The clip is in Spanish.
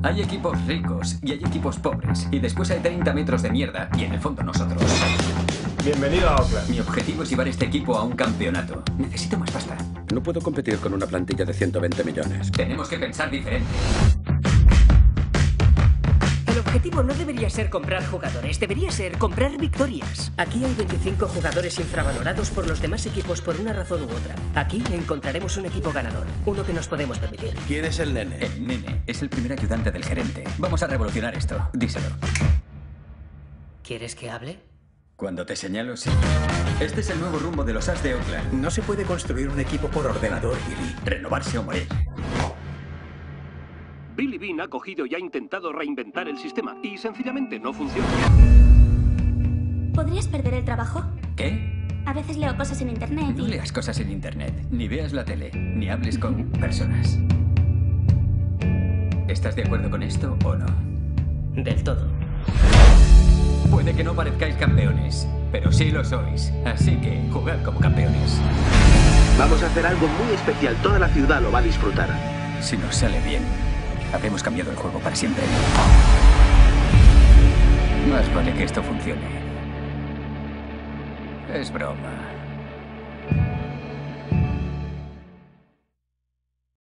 Hay equipos ricos y hay equipos pobres. Y después hay 30 metros de mierda y en el fondo nosotros. Bienvenido a Oakland. Mi objetivo es llevar este equipo a un campeonato. Necesito más pasta. No puedo competir con una plantilla de 120 millones. Tenemos que pensar diferente. El objetivo no debería ser comprar jugadores, debería ser comprar victorias. Aquí hay 25 jugadores infravalorados por los demás equipos por una razón u otra. Aquí encontraremos un equipo ganador, uno que nos podemos permitir. ¿Quién es el nene? El nene es el primer ayudante del gerente. Vamos a revolucionar esto. Díselo. ¿Quieres que hable? Cuando te señalo, sí. Este es el nuevo rumbo de los As de Oakland. No se puede construir un equipo por ordenador, Billy. Renovarse o morir. Billy Beane ha cogido y ha intentado reinventar el sistema y sencillamente no funciona. ¿Podrías perder el trabajo? ¿Qué? A veces leo cosas en internet No y... leas cosas en internet, ni veas la tele, ni hables con personas. ¿Estás de acuerdo con esto o no? Del todo. Puede que no parezcáis campeones, pero sí lo sois. Así que jugad como campeones. Vamos a hacer algo muy especial. Toda la ciudad lo va a disfrutar. Si nos sale bien, habremos cambiado el juego para siempre. Más vale que esto funcione. Es broma.